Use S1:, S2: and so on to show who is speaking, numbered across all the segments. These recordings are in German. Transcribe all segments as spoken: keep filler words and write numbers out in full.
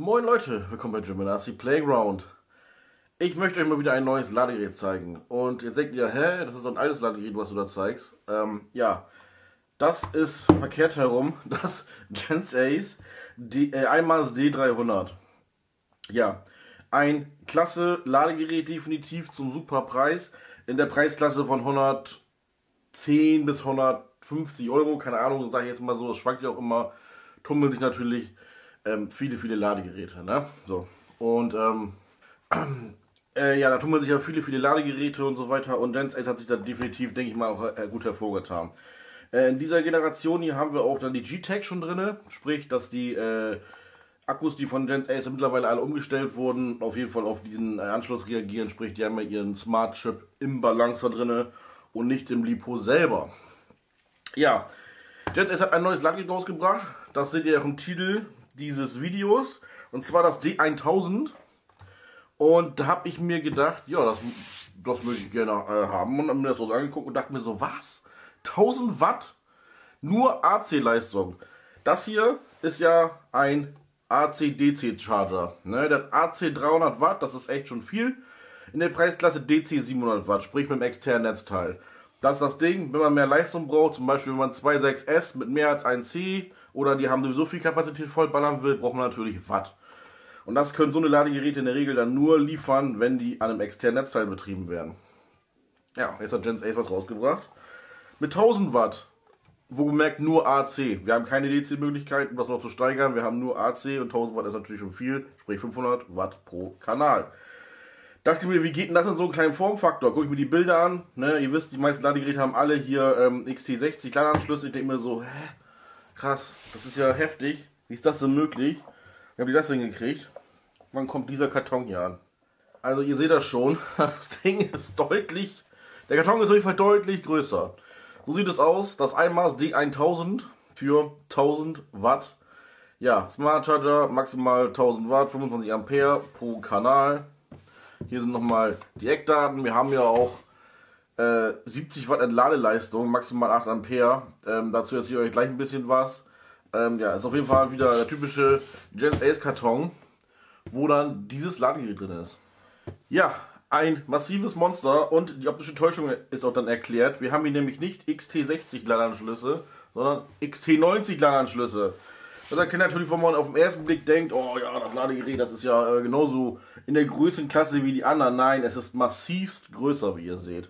S1: Moin Leute, willkommen bei Geminasi Playground. Ich möchte euch mal wieder ein neues Ladegerät zeigen. Und jetzt denkt ihr, hä, das ist so ein altes Ladegerät, was du da zeigst. Ähm, ja, das ist verkehrt herum, das Gensace D, äh, eins D dreihundert. Ja, ein klasse Ladegerät, definitiv zum super Preis. In der Preisklasse von hundertzehn bis hundertfünfzig Euro, keine Ahnung, sage ich jetzt mal so, das schwankt ja auch immer, tummeln sich natürlich ähm, viele, viele Ladegeräte, ne? So. Und, ähm, äh, ja, da tummeln sich ja viele, viele Ladegeräte und so weiter und Gensace hat sich da definitiv, denke ich mal, auch äh, gut hervorgetan. Äh, in dieser Generation hier haben wir auch dann die G-Tech schon drin, sprich, dass die äh, Akkus, die von Gensace mittlerweile alle umgestellt wurden, auf jeden Fall auf diesen äh, Anschluss reagieren, sprich, die haben ja ihren Smart Chip im Balancer drin und nicht im Lipo selber. Ja, Gensace hat ein neues Ladegerät rausgebracht, das seht ihr auch im Titel dieses Videos, und zwar das D tausend. Und da habe ich mir gedacht, ja, das, das möchte ich gerne äh, haben, und habe mir das so angeguckt und dachte mir so, was? tausend Watt? Nur A C-Leistung. Das hier ist ja ein A C D C Charger. Ne? Der A C dreihundert Watt, das ist echt schon viel. In der Preisklasse D C siebenhundert Watt, sprich mit dem externen Netzteil. Das ist das Ding, wenn man mehr Leistung braucht, zum Beispiel wenn man zwei Punkt sechs S mit mehr als ein C oder die haben sowieso viel Kapazität vollballern will, braucht man natürlich Watt. Und das können so eine Ladegeräte in der Regel dann nur liefern, wenn die an einem externen Netzteil betrieben werden. Ja, jetzt hat Gensace was rausgebracht. Mit tausend Watt, wo gemerkt nur A C. Wir haben keine D C-Möglichkeit, um das noch zu steigern. Wir haben nur A C und tausend Watt ist natürlich schon viel, sprich fünfhundert Watt pro Kanal. Dachte mir, wie geht denn das in so einem kleinen Formfaktor? Guck ich mir die Bilder an. Ne? Ihr wisst, die meisten Ladegeräte haben alle hier ähm, X T sechzig Ladeanschlüsse. Ich denke mir so, hä? Krass, das ist ja heftig. Wie ist das denn möglich? Wie haben die das denn gekriegt? Wann kommt dieser Karton hier an? Also ihr seht das schon, das Ding ist deutlich, der Karton ist auf jeden Fall deutlich größer. So sieht es aus, das eins D tausend für tausend Watt. Ja, Smart Charger, maximal tausend Watt, fünfundzwanzig Ampere pro Kanal. Hier sind nochmal die Eckdaten. Wir haben ja auch äh, siebzig Watt Entladeleistung, maximal acht Ampere. Ähm, dazu erzähle ich euch gleich ein bisschen was. Ähm, ja, ist auf jeden Fall wieder der typische Gensace Karton, wo dann dieses Ladegerät drin ist. Ja, ein massives Monster, und die optische Täuschung ist auch dann erklärt. Wir haben hier nämlich nicht X T sechzig Ladeanschlüsse, sondern X T neunzig Ladeanschlüsse. Das erklärt natürlich, wenn man auf den ersten Blick denkt, oh ja, das Ladegerät, das ist ja äh, genauso in der Größenklasse wie die anderen. Nein, es ist massivst größer, wie ihr seht.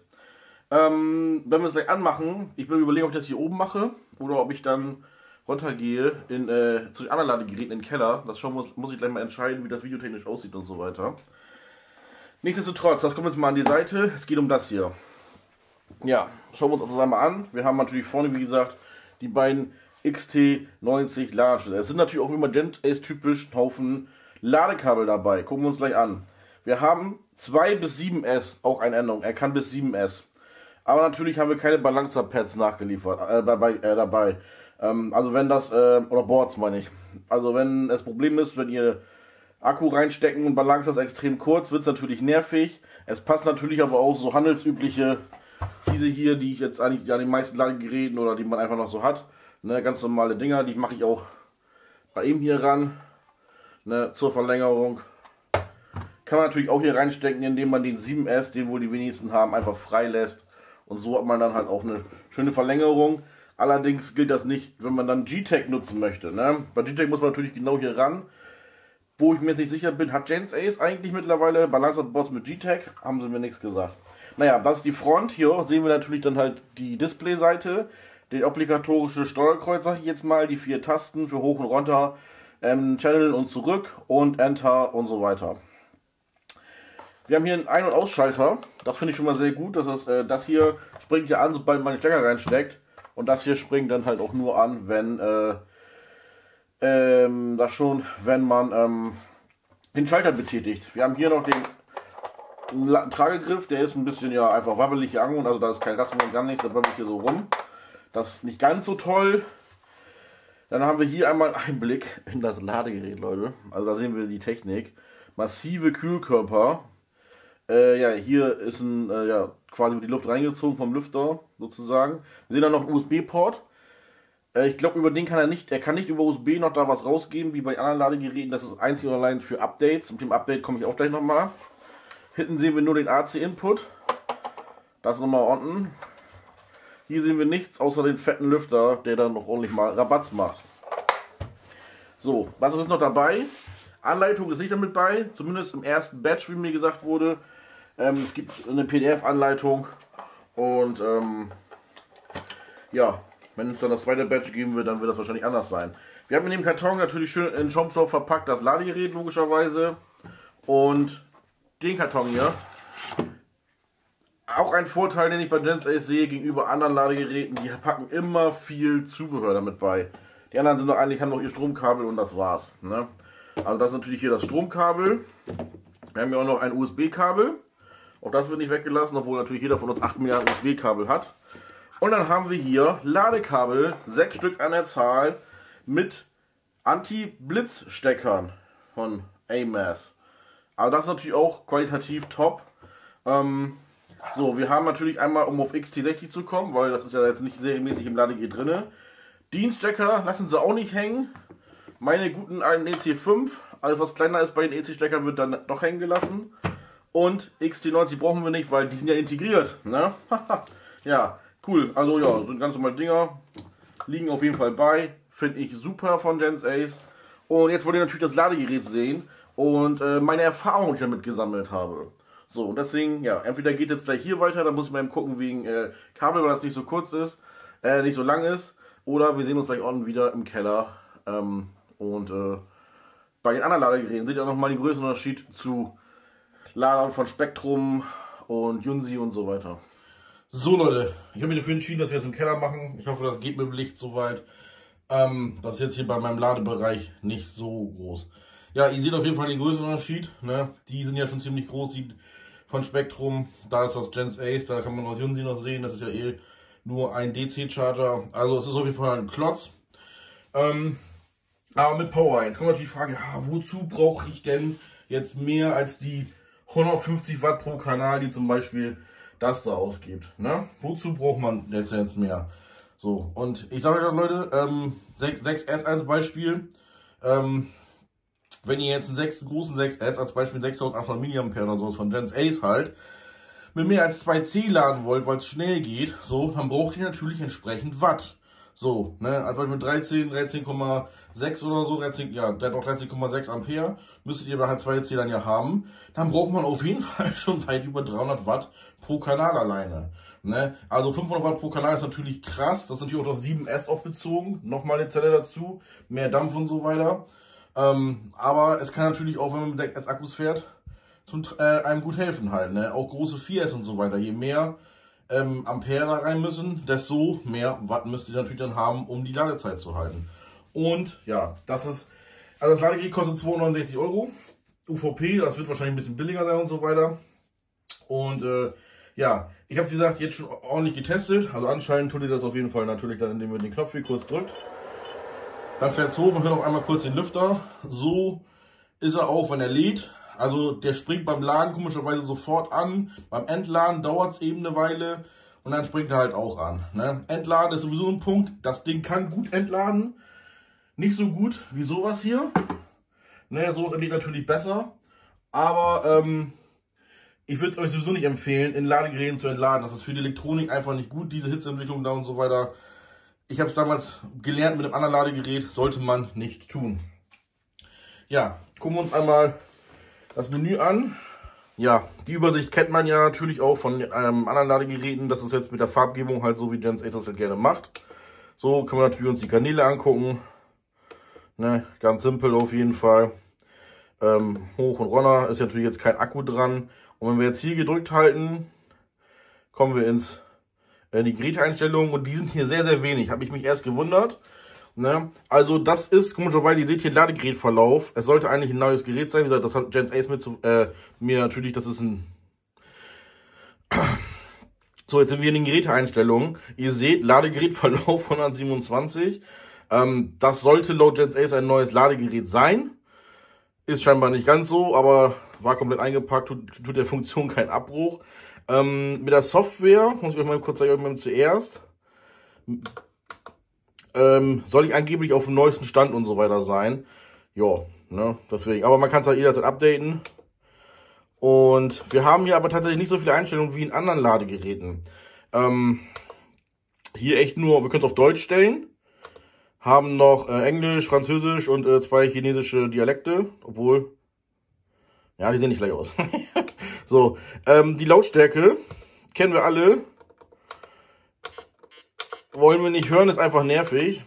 S1: Ähm, wenn wir es gleich anmachen, ich will überlegen, ob ich das hier oben mache oder ob ich dann runtergehe in, äh, zu den anderen Ladegeräten in den Keller. Das schon muss, muss ich gleich mal entscheiden, wie das videotechnisch aussieht und so weiter. Nichtsdestotrotz, das kommt jetzt mal an die Seite. Es geht um das hier. Ja, schauen wir uns das einmal an. Wir haben natürlich vorne, wie gesagt, die beiden X T neunzig Ladeanschlüsse. Es sind natürlich auch immer Gensace typisch ein Haufen Ladekabel dabei. Gucken wir uns gleich an. Wir haben zwei bis sieben S, auch eine Änderung. Er kann bis sieben S. Aber natürlich haben wir keine Balancer-Pads nachgeliefert, äh, dabei. Äh, dabei. Ähm, also wenn das, äh, oder Boards meine ich. Also wenn das Problem ist, wenn ihr Akku reinstecken und Balancer ist extrem kurz, wird es natürlich nervig. Es passt natürlich aber auch so handelsübliche, diese hier, die ich jetzt eigentlich an den meisten Ladegeräten oder die man einfach noch so hat. Ne, ganz normale Dinger, die mache ich auch bei ihm hier ran, ne, zur Verlängerung. Kann man natürlich auch hier reinstecken, indem man den sieben S, den wohl die wenigsten haben, einfach frei lässt. Und so hat man dann halt auch eine schöne Verlängerung. Allerdings gilt das nicht, wenn man dann G-Tech nutzen möchte. Ne? Bei G-Tech muss man natürlich genau hier ran. Wo ich mir jetzt nicht sicher bin, hat Gensace eigentlich mittlerweile Balancer-Boards mit G-Tech? Haben sie mir nichts gesagt. Naja, das ist die Front. Hier sehen wir natürlich dann halt die Displayseite. Den obligatorische Steuerkreuz, sage ich jetzt mal, die vier Tasten für hoch und runter, ähm, Channel und zurück und Enter und so weiter. Wir haben hier einen Ein- und Ausschalter, das finde ich schon mal sehr gut. Das, ist, äh, das hier springt ja an, sobald man den Stecker reinsteckt, und das hier springt dann halt auch nur an, wenn äh, ähm, das schon, wenn man ähm, den Schalter betätigt. Wir haben hier noch den La Tragegriff, der ist ein bisschen ja einfach wabbelig hier angehoben, also da ist kein Rasten und gar nichts, da wabbelt hier so rum. Das ist nicht ganz so toll. Dann haben wir hier einmal einen Blick in das Ladegerät, Leute. Also da sehen wir die Technik. Massive Kühlkörper. Äh, ja, hier ist ein, äh, ja, quasi die Luft reingezogen vom Lüfter sozusagen. Wir sehen dann noch einen U S B-Port. Äh, ich glaube, über den kann er nicht, er kann nicht über U S B noch da was rausgeben, wie bei anderen Ladegeräten. Das ist einzig und allein für Updates. Mit dem Update komme ich auch gleich nochmal. Hinten sehen wir nur den A C-Input. Das nochmal unten. Hier sehen wir nichts außer den fetten Lüfter, der dann noch ordentlich mal Rabatz macht. So, was ist noch dabei? Anleitung ist nicht damit bei, zumindest im ersten Batch, wie mir gesagt wurde. Ähm, es gibt eine P D F-Anleitung und ähm, ja, wenn es dann das zweite Batch geben wird, dann wird das wahrscheinlich anders sein. Wir haben in dem Karton natürlich schön in Schaumstoff verpackt das Ladegerät logischerweise und den Karton hier. Auch ein Vorteil, den ich bei GensAce sehe gegenüber anderen Ladegeräten, die packen immer viel Zubehör damit bei. Die anderen sind doch eigentlich, haben noch ihr Stromkabel und das war's. Ne? Also das ist natürlich hier das Stromkabel. Wir haben ja auch noch ein U S B-Kabel. Auch das wird nicht weggelassen, obwohl natürlich jeder von uns acht Milliarden U S B-Kabel hat. Und dann haben wir hier Ladekabel, sechs Stück an der Zahl, mit Anti-Blitz-Steckern von A M A S. Also das ist natürlich auch qualitativ top. Ähm, so, wir haben natürlich einmal, um auf X T sechzig zu kommen, weil das ist ja jetzt nicht serienmäßig im Ladegerät drin. Dienststecker lassen sie auch nicht hängen. Meine guten alten E C fünf, alles was kleiner ist bei den E C-Steckern wird dann doch hängen gelassen. Und X T neunzig brauchen wir nicht, weil die sind ja integriert. Ne? Ja, cool. Also ja, sind ganz normale Dinger. Liegen auf jeden Fall bei. Finde ich super von GensAce. Und jetzt wollt ihr natürlich das Ladegerät sehen und äh, meine Erfahrungen, die ich damit gesammelt habe. So, und deswegen, ja, entweder geht jetzt gleich hier weiter, dann muss ich mal eben gucken wegen äh, Kabel, weil das nicht so kurz ist, äh, nicht so lang ist. Oder wir sehen uns gleich unten wieder im Keller. Ähm, und äh, bei den anderen Ladegeräten seht ihr auch nochmal den größten Unterschied zu Ladern von Spektrum und Junsi und so weiter. So Leute, ich habe mich dafür entschieden, dass wir das im Keller machen. Ich hoffe, das geht mit dem Licht soweit. Ähm, das ist jetzt hier bei meinem Ladebereich nicht so groß. Ja, ihr seht auf jeden Fall den größten Unterschied. Ne? Die sind ja schon ziemlich groß, die von Spektrum. Da ist das GensAce, da kann man das Junsi noch sehen. Das ist ja eh nur ein D C-Charger. Also es ist auf jeden Fall ein Klotz. Ähm, aber mit Power. Jetzt kommt natürlich die Frage, ja, wozu brauche ich denn jetzt mehr als die hundertfünfzig Watt pro Kanal, die zum Beispiel das da ausgibt. Ne? Wozu braucht man jetzt, jetzt mehr? So, und ich sage euch das, Leute, ähm, sechs S als Beispiel. Ähm, wenn ihr jetzt einen sechs, großen sechs S als Beispiel sechstausendachthundert Milliampere oder sowas von GensAce halt mit mehr als zwei C laden wollt, weil es schnell geht, so, dann braucht ihr natürlich entsprechend Watt. So, ne, also mit dreizehn, dreizehn Komma sechs oder so, dreizehn, ja, der hat auch dreizehn Komma sechs Ampere, müsstet ihr bei halt zwei C dann ja haben. Dann braucht man auf jeden Fall schon weit über dreihundert Watt pro Kanal alleine. Ne? Also fünfhundert Watt pro Kanal ist natürlich krass, das ist natürlich auch das sieben S auch bezogen, nochmal eine Zelle dazu, mehr Dampf und so weiter. Ähm, aber es kann natürlich auch, wenn man mit sechs S Akkus fährt, zum, äh, einem gut helfen halt, ne? Auch große vier S und so weiter. Je mehr ähm, Ampere da rein müssen, desto mehr Watt müsst ihr natürlich dann haben, um die Ladezeit zu halten. Und ja, das ist, also das Ladegerät kostet zweihundertneunundsechzig Euro. U V P, das wird wahrscheinlich ein bisschen billiger sein und so weiter. Und äh, ja, ich habe es wie gesagt jetzt schon ordentlich getestet. Also anscheinend tut ihr das auf jeden Fall natürlich dann, indem ihr den Knopf hier kurz drückt. Dann fährt es hoch und hört auch einmal kurz den Lüfter. So ist er auch, wenn er lädt. Also der springt beim Laden komischerweise sofort an. Beim Entladen dauert es eben eine Weile und dann springt er halt auch an. Ne? Entladen ist sowieso ein Punkt. Das Ding kann gut entladen. Nicht so gut wie sowas hier. Ne, sowas entlädt natürlich besser. Aber ähm, ich würde es euch sowieso nicht empfehlen, in Ladegeräten zu entladen. Das ist für die Elektronik einfach nicht gut, diese Hitzeentwicklung da und so weiter. Ich habe es damals gelernt mit einem anderen Ladegerät, sollte man nicht tun. Ja, gucken wir uns einmal das Menü an. Ja, die Übersicht kennt man ja natürlich auch von ähm, anderen Ladegeräten. Das ist jetzt mit der Farbgebung halt so, wie GensAce das halt gerne macht. So können wir natürlich uns die Kanäle angucken. Ne, ganz simpel auf jeden Fall. Ähm, hoch und runter ist natürlich jetzt kein Akku dran. Und wenn wir jetzt hier gedrückt halten, kommen wir ins äh, die Geräteeinstellungen und die sind hier sehr, sehr wenig. Habe ich mich erst gewundert. Ne? Also das ist, komischerweise, ihr seht hier Ladegerätverlauf. Es sollte eigentlich ein neues Gerät sein. Wie gesagt, das hat GensAce mit zu, äh, mir natürlich, das ist ein... So, jetzt sind wir in den Geräteeinstellungen. Ihr seht Ladegerätverlauf hundertsiebenundzwanzig. Ähm, das sollte laut GensAce ein neues Ladegerät sein. Ist scheinbar nicht ganz so, aber war komplett eingepackt, tut, tut der Funktion keinen Abbruch. Ähm, mit der Software, muss ich euch mal kurz zeigen, euch mal zuerst. ähm, soll ich angeblich auf dem neuesten Stand und so weiter sein. Ja, ne, deswegen. Aber man kann es halt jederzeit updaten. Und wir haben hier aber tatsächlich nicht so viele Einstellungen wie in anderen Ladegeräten. Ähm, hier echt nur, wir können es auf Deutsch stellen. Haben noch äh, Englisch, Französisch und äh, zwei chinesische Dialekte. Obwohl, ja, die sehen nicht gleich aus. So, ähm, die Lautstärke kennen wir alle. Wollen wir nicht hören, ist einfach nervig.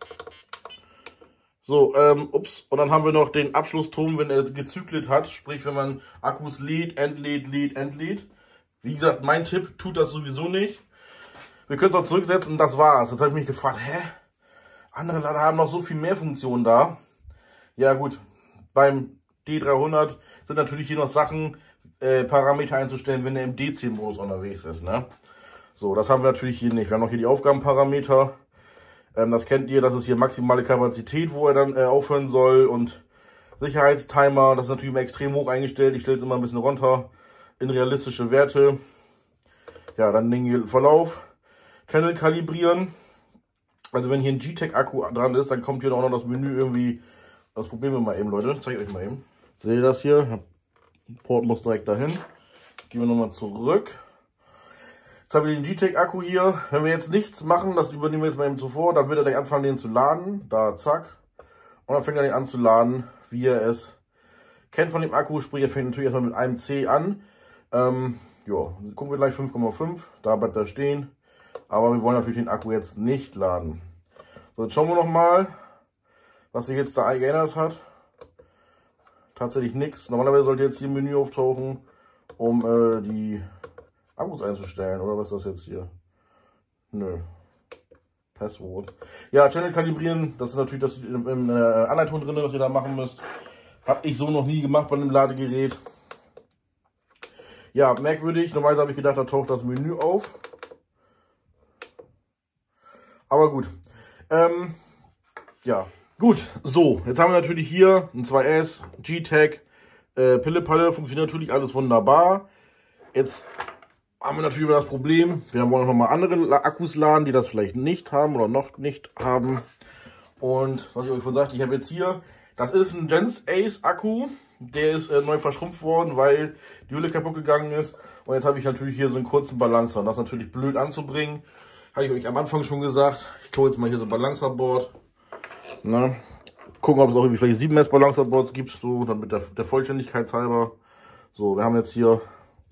S1: So, ähm, ups. Und dann haben wir noch den Abschlusston, wenn er gezykelt hat. Sprich, wenn man Akkus lädt, entlädt, lädt, entlädt. Wie gesagt, mein Tipp, tut das sowieso nicht. Wir können es auch zurücksetzen, das war's. Jetzt habe ich mich gefragt, hä? Andere Lader haben noch so viel mehr Funktionen da. Ja gut, beim D dreihundert sind natürlich hier noch Sachen, äh, Parameter einzustellen, wenn er im D C-Modus unterwegs ist, ne? So, das haben wir natürlich hier nicht. Wir haben noch hier die Aufgabenparameter. Ähm, das kennt ihr, das ist hier maximale Kapazität, wo er dann äh, aufhören soll. Und Sicherheitstimer, das ist natürlich immer extrem hoch eingestellt. Ich stelle es immer ein bisschen runter in realistische Werte. Ja, dann den Verlauf. Channel kalibrieren. Also wenn hier ein G-Tech-Akku dran ist, dann kommt hier auch noch das Menü irgendwie. Das probieren wir mal eben, Leute. Das zeige ich euch mal eben. Seht ihr das hier? Port muss direkt dahin. Gehen wir nochmal zurück. Jetzt haben wir den G-Tech-Akku hier. Wenn wir jetzt nichts machen, das übernehmen wir jetzt mal eben zuvor, dann wird er gleich anfangen, den zu laden. Da, zack. Und dann fängt er den an zu laden, wie er es kennt von dem Akku. Sprich, er fängt natürlich erstmal mit einem C an. Ähm, ja, gucken wir gleich fünf Komma fünf. Da bleibt er stehen. Aber wir wollen natürlich den Akku jetzt nicht laden. So, jetzt schauen wir nochmal, was sich jetzt da geändert hat. Tatsächlich nichts. Normalerweise sollte jetzt hier ein Menü auftauchen, um äh, die Akkus einzustellen. Oder was ist das jetzt hier? Nö. Passwort. Ja, Channel kalibrieren, das ist natürlich das in, in der Anleitung drin, was ihr da machen müsst. Habe ich so noch nie gemacht bei einem Ladegerät. Ja, merkwürdig. Normalerweise habe ich gedacht, da taucht das Menü auf. Aber gut. Ähm, ja, gut. So, jetzt haben wir natürlich hier ein zwei S, G-Tech, äh, Pille-Palle, funktioniert natürlich alles wunderbar. Jetzt haben wir natürlich wieder das Problem, wir wollen noch mal andere Akkus laden, die das vielleicht nicht haben oder noch nicht haben. Und was ich euch schon sagte, ich habe jetzt hier, das ist ein Gens Ace Akku, der ist äh, neu verschrumpft worden, weil die Hülle kaputt gegangen ist. Und jetzt habe ich natürlich hier so einen kurzen Balancer. Und das ist natürlich blöd anzubringen. Hatte ich euch am Anfang schon gesagt. Ich hole jetzt mal hier so ein Balancerboard. Ne? Gucken, ob es auch irgendwie vielleicht sieben S Balancerboards gibt, so damit der, der Vollständigkeit halber. So, wir haben jetzt hier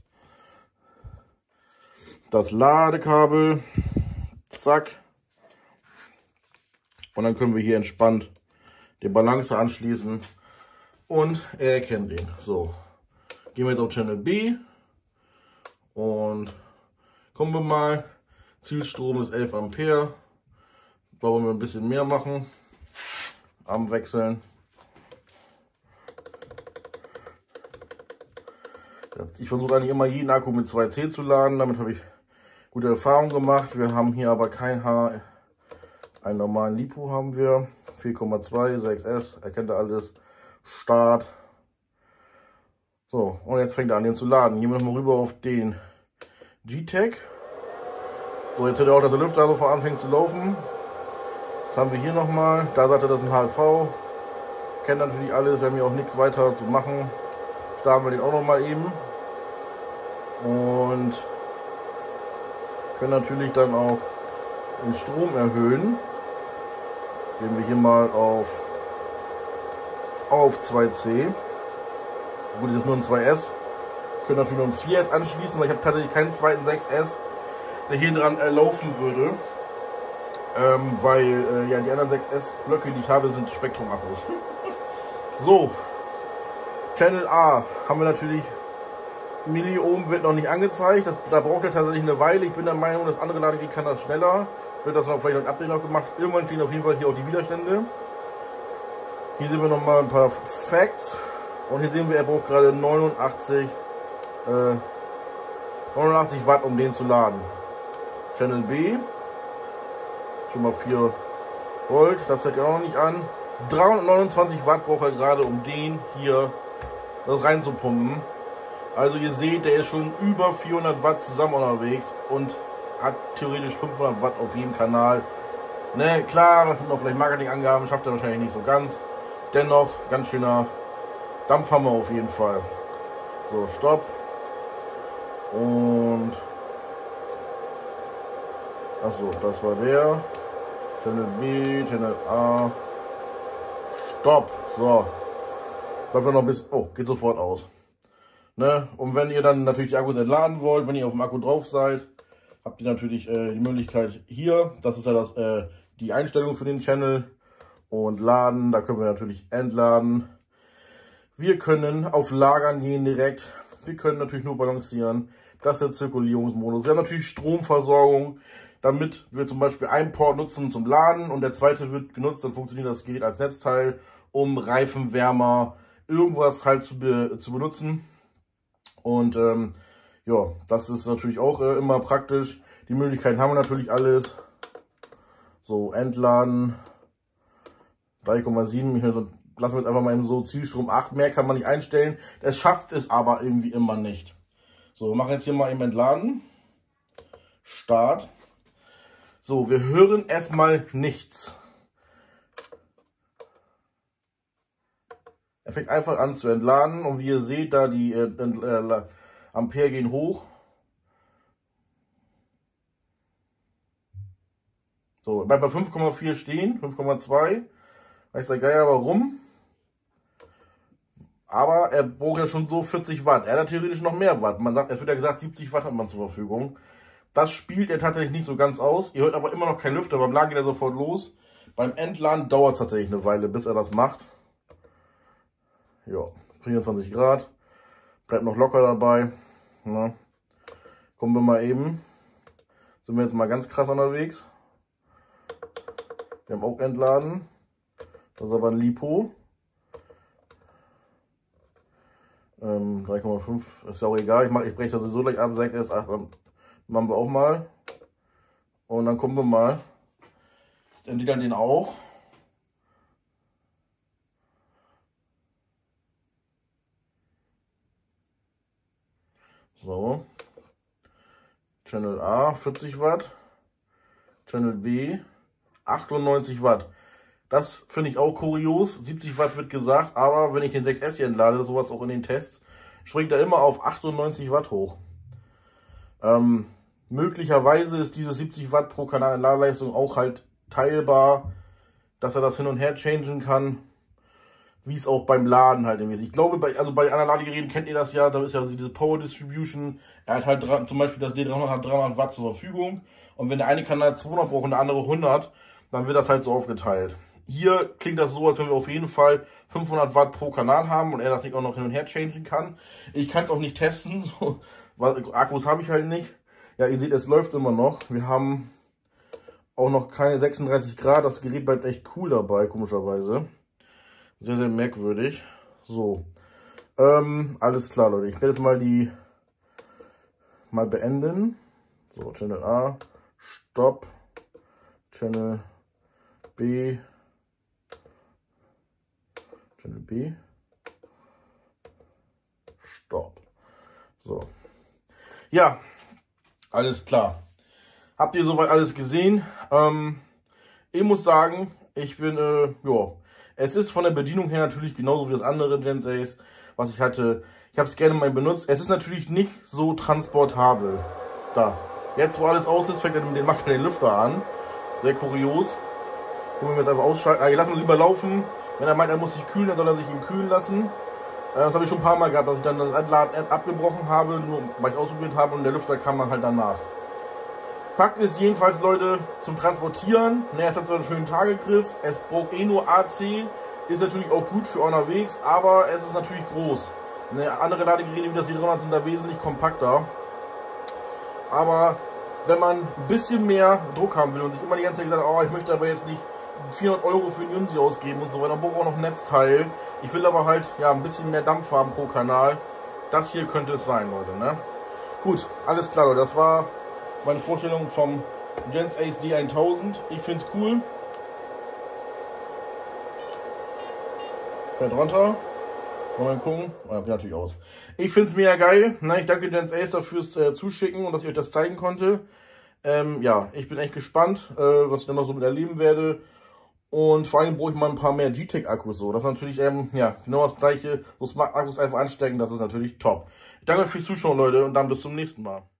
S1: das Ladekabel. Zack. Und dann können wir hier entspannt den Balancer anschließen. Und er erkennt den. So, gehen wir jetzt auf Channel B. Und kommen wir mal. Zielstrom ist elf Ampere. Da wollen wir ein bisschen mehr machen. Am Wechseln. Ich versuche eigentlich immer jeden Akku mit zwei C zu laden. Damit habe ich gute Erfahrungen gemacht. Wir haben hier aber kein H. Einen normalen LiPo haben wir. vier Komma zwei, sechs S. Erkennt er alles. Start. So, und jetzt fängt er an, den zu laden. Gehen wir nochmal rüber auf den G-Tech. So, jetzt hört ihr auch, dass der Lüfter sofort anfängt zu laufen. Das haben wir hier nochmal. Da sagt er, das ist ein H L V. Kennt natürlich alles. Wir haben hier auch nichts weiter zu machen. Starten wir den auch nochmal eben. Und können natürlich dann auch den Strom erhöhen. Gehen wir hier mal auf, auf zwei C. Gut, das ist nur ein zwei S. Können natürlich noch ein vier S anschließen, weil ich habe tatsächlich keinen zweiten sechs S, der hier dran äh, laufen würde. Ähm, weil äh, ja, die anderen sechs S Blöcke, die ich habe, sind Spektrum-Akkus. So, Channel A haben wir natürlich. Milliohm wird noch nicht angezeigt. Das, da braucht er tatsächlich eine Weile. Ich bin der Meinung, das andere Ladegerät kann das schneller. Wird das noch vielleicht noch ein Update noch gemacht. Irgendwann stehen auf jeden Fall hier auch die Widerstände. Hier sehen wir noch mal ein paar Facts. Und hier sehen wir, er braucht gerade neunundachtzig, äh, neunundachtzig Watt, um den zu laden. Channel B. Schon mal vier Volt. Das zeigt er auch noch nicht an. dreihundertneunundzwanzig Watt braucht er gerade, um den hier das reinzupumpen. Also ihr seht, der ist schon über vierhundert Watt zusammen unterwegs und hat theoretisch fünfhundert Watt auf jedem Kanal. Ne, klar, das sind noch vielleicht Marketingangaben, schafft er wahrscheinlich nicht so ganz. Dennoch, ganz schöner Dampfhammer auf jeden Fall. So, Stopp. Und... Achso, das war der. Channel B, Channel A. Stopp. So. Sollen wir noch ein bisschen... Oh, geht sofort aus. Ne? Und wenn ihr dann natürlich die Akkus entladen wollt, wenn ihr auf dem Akku drauf seid, habt ihr natürlich äh, die Möglichkeit hier. Das ist ja das, äh, die Einstellung für den Channel. Und laden, da können wir natürlich entladen. Wir können auf Lagern gehen direkt. Wir können natürlich nur balancieren. Das ist der Zirkulierungsmodus. Wir haben natürlich Stromversorgung, damit wir zum Beispiel einen Port nutzen zum Laden und der zweite wird genutzt. Dann funktioniert das Gerät als Netzteil, um Reifenwärmer, irgendwas halt zu, be zu benutzen. Und ähm, ja, das ist natürlich auch äh, immer praktisch. Die Möglichkeiten haben wir natürlich alles. So, entladen. drei Komma sieben. Lassen wir jetzt einfach mal eben so Zielstrom acht. Mehr kann man nicht einstellen. Es schafft es aber irgendwie immer nicht. So, wir machen jetzt hier mal eben entladen. Start. So, wir hören erstmal nichts. Er fängt einfach an zu entladen und wie ihr seht, da die äh, äh, Ampere gehen hoch. So, bleibt bei fünf Komma vier stehen, fünf Komma zwei. Weiß der Geier warum. Aber er braucht ja schon so vierzig Watt. Er hat theoretisch noch mehr Watt. Man sagt, es wird ja gesagt, siebzig Watt hat man zur Verfügung. Das spielt er tatsächlich nicht so ganz aus. Ihr hört aber immer noch kein Lüfter. Beim Laden geht er sofort los. Beim Entladen dauert es tatsächlich eine Weile, bis er das macht. Ja, vierundzwanzig Grad. Bleibt noch locker dabei. Na. Kommen wir mal eben. Sind wir jetzt mal ganz krass unterwegs. Wir haben auch entladen. Das ist aber ein Lipo. Ähm, drei Komma fünf ist ja auch egal. Ich, mach, ich breche das sowieso gleich ab. sechs S acht machen wir auch mal. Und dann kommen wir mal. Dann dann den auch. So. Channel A vierzig Watt. Channel B achtundneunzig Watt. Das finde ich auch kurios. siebzig Watt wird gesagt, aber wenn ich den sechs S hier entlade, sowas auch in den Tests, springt er immer auf achtundneunzig Watt hoch. Ähm, möglicherweise ist diese siebzig Watt pro Kanal Entladeleistung auch halt teilbar, dass er das hin und her changen kann, wie es auch beim Laden halt irgendwie ist. Ich glaube, bei, also bei anderen Ladegeräten kennt ihr das ja, da ist ja diese Power Distribution. Er hat halt zum Beispiel das D dreihundert hat dreihundert Watt zur Verfügung und wenn der eine Kanal zweihundert braucht und der andere hundert, dann wird das halt so aufgeteilt. Hier klingt das so, als wenn wir auf jeden Fall fünfhundert Watt pro Kanal haben und er das nicht auch noch hin und her changen kann. Ich kann es auch nicht testen, so, weil Akkus habe ich halt nicht. Ja, ihr seht, es läuft immer noch. Wir haben auch noch keine sechsunddreißig Grad. Das Gerät bleibt echt cool dabei, komischerweise. Sehr, sehr merkwürdig. So, ähm, alles klar, Leute. Ich werde jetzt mal die mal beenden. So, Channel A, Stopp, Channel B, Channel B, Stopp. So. Ja, alles klar. Habt ihr soweit alles gesehen? Ähm, ich muss sagen, ich bin, äh, ja, es ist von der Bedienung her natürlich genauso wie das andere Gen sechs, was ich hatte. Ich habe es gerne mal benutzt. Es ist natürlich nicht so transportabel. Da. Jetzt, wo alles aus ist, fängt er mit dem macht er den Lüfter an. Sehr kurios. Gucken wir jetzt einfach ausschalten. Ah, lassen wir lieber laufen. Wenn er meint, er muss sich kühlen, dann soll er sich ihn kühlen lassen. Äh, das habe ich schon ein paar Mal gehabt, dass ich dann das Entladen abgebrochen habe, nur weil ich es ausprobiert habe und der Lüfter kam dann halt danach. Fakt ist jedenfalls, Leute, zum Transportieren, ne, es hat so einen schönen Tagegriff, es braucht eh nur A C, ist natürlich auch gut für unterwegs, aber es ist natürlich groß. Ne, andere Ladegeräte wie das D dreihundert sind da wesentlich kompakter. Aber wenn man ein bisschen mehr Druck haben will und sich immer die ganze Zeit gesagt, oh, ich möchte aber jetzt nicht vierhundert Euro für einen Yunzi ausgeben und so weiter, dann brauche ich auch noch ein Netzteil. Ich will aber halt ja ein bisschen mehr Dampf haben pro Kanal. Das hier könnte es sein, Leute. Ne? Gut, alles klar, Leute. Das war meine Vorstellung vom Gen sechs D tausend. Ich finde es cool. Fährt runter. Mal gucken. Oh, ja, geht natürlich aus. Ich finde es mega geil. Na, ich danke Gen sechs dafür fürs äh, Zuschicken und dass ich euch das zeigen konnte. Ähm, ja, ich bin echt gespannt, äh, was ich dann noch so mit erleben werde. Und vor allem brauche ich mal ein paar mehr G T E C-Akkus. So. Das ist natürlich ähm, ja, genau das gleiche. So Smart-Akkus einfach anstecken, das ist natürlich top. Ich danke euch fürs Zuschauen, Leute, und dann bis zum nächsten Mal.